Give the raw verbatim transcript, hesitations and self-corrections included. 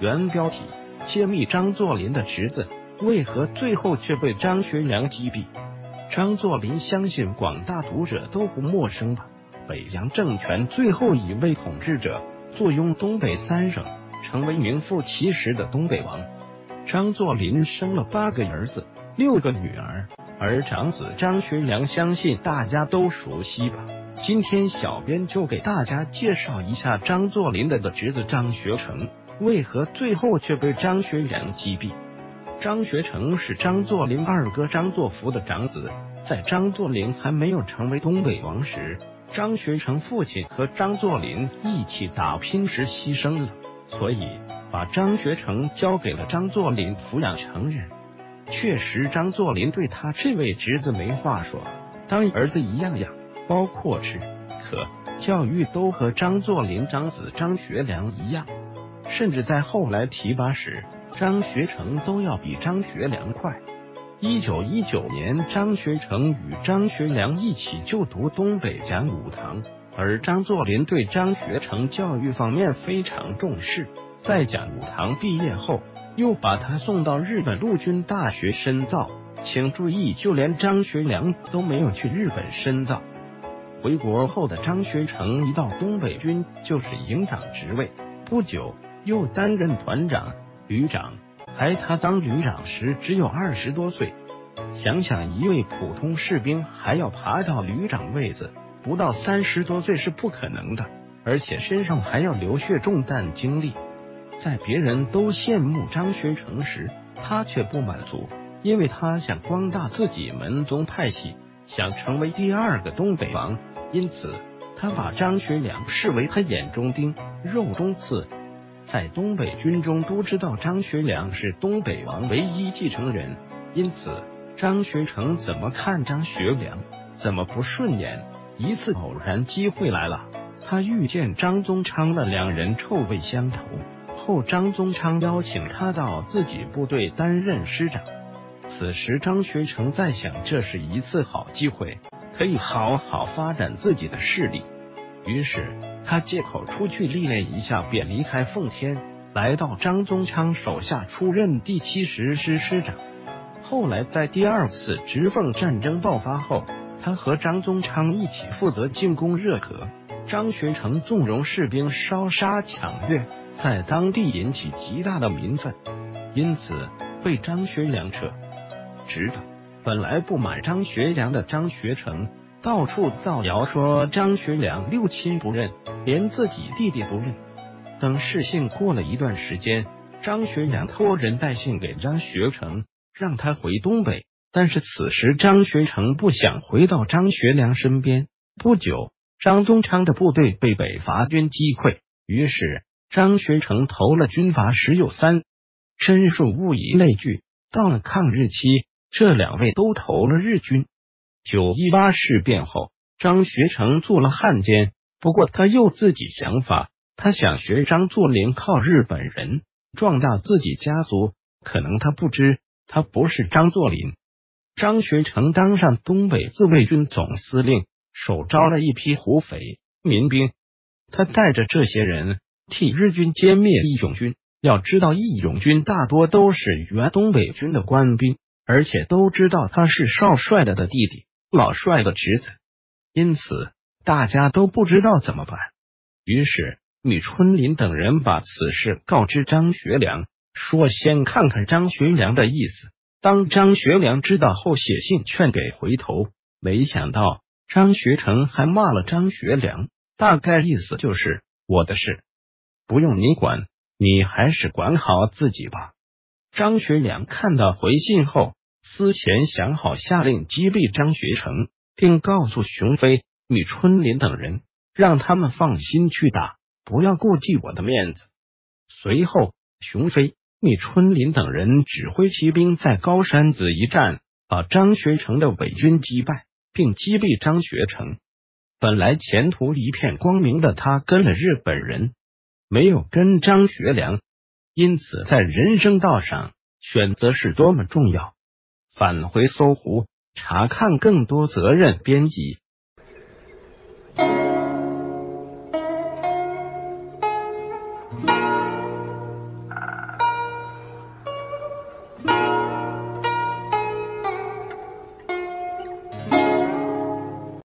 原标题：揭秘张作霖的侄子为何最后却被张学良击毙。张作霖相信广大读者都不陌生吧？北洋政权最后一位统治者，坐拥东北三省，成为名副其实的东北王。张作霖生了八个儿子，六个女儿，而长子张学良相信大家都熟悉吧？今天小编就给大家介绍一下张作霖的侄子张学成为何最后却被张学良击毙。张学成是张作霖二哥张作福的长子，在张作霖还没有成为东北王时，张学成父亲和张作霖一起打拼时牺牲了，所以把张学成交给了张作霖抚养成人。确实，张作霖对他这位侄子没话说，当儿子一样养，包括吃、喝、教育都和张作霖长子张学良一样，甚至在后来提拔时，张学成都要比张学良快。一九一九年，张学成与张学良一起就读东北讲武堂，而张作霖对张学成教育方面非常重视，在讲武堂毕业后，又把他送到日本陆军大学深造。请注意，就连张学良都没有去日本深造。回国后的张学成一到东北军就是营长职位，不久又担任团长、旅长，还他当旅长时只有二十多岁。想想一位普通士兵还要爬到旅长位子，不到三十多岁是不可能的，而且身上还要流血重担经历。在别人都羡慕张学成时，他却不满足，因为他想光大自己门宗派系，想成为第二个东北王，因此他把张学良视为他眼中钉、肉中刺。在东北军中都知道张学良是东北王唯一继承人，因此张学成怎么看张学良怎么不顺眼。一次偶然机会来了，他遇见张宗昌了，两人臭味相投。后张宗昌邀请他到自己部队担任师长，此时张学成在想，这是一次好机会，可以好好发展自己的势力。于是他借口出去历练一下，便离开奉天，来到张宗昌手下出任第七十师师长。后来在第二次直奉战争爆发后，他和张宗昌一起负责进攻热河，张学成纵容士兵烧杀抢掠，在当地引起极大的民愤，因此被张学良撤职的。本来不满张学良的张学成到处造谣说张学良六亲不认，连自己弟弟不认。等事情过了一段时间，张学良托人带信给张学成，让他回东北，但是此时张学成不想回到张学良身边。不久，张宗昌的部队被北伐军击溃，于是张学成投了军阀石友三，真是物以类聚。到了抗日期，这两位都投了日军。九一八事变后，张学成做了汉奸，不过他又自己想法，他想学张作霖靠日本人壮大自己家族。可能他不知，他不是张作霖。张学成当上东北自卫军总司令，手招了一批胡匪民兵，他带着这些人替日军歼灭义勇军。要知道，义勇军大多都是原东北军的官兵，而且都知道他是少帅的的弟弟，老帅的侄子，因此大家都不知道怎么办。于是米春林等人把此事告知张学良，说先看看张学良的意思。当张学良知道后，写信劝给回头，没想到张学成还骂了张学良，大概意思就是我的事不用你管，你还是管好自己吧。张学良看到回信后，思前想好，下令击毙张学成，并告诉熊飞、米春林等人，让他们放心去打，不要顾忌我的面子。随后，熊飞、米春林等人指挥骑兵在高山子一战，把张学成的伪军击败，并击毙张学成。本来前途一片光明的他，跟了日本人，没有跟张学良，因此在人生道上选择是多么重要。返回搜狐查看更多责任编辑。